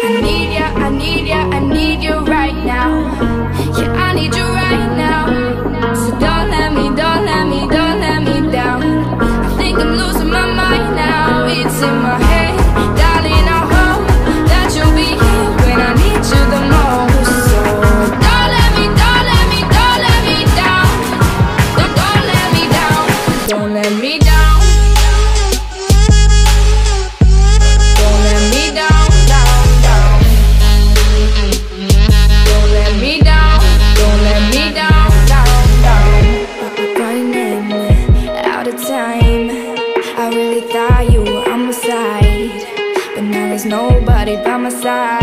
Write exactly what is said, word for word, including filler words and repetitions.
I need ya, I need ya, I need you right now. Yeah, I need you right now. So don't let me, don't let me, don't let me down. I think I'm losing my mind now. It's in my head, darling, I hope that you'll be here when I need you the most. So don't let me, don't let me, don't let me down. Don't, don't let me down. Don't let me down. I really thought you were on my side, but now there's nobody by my side.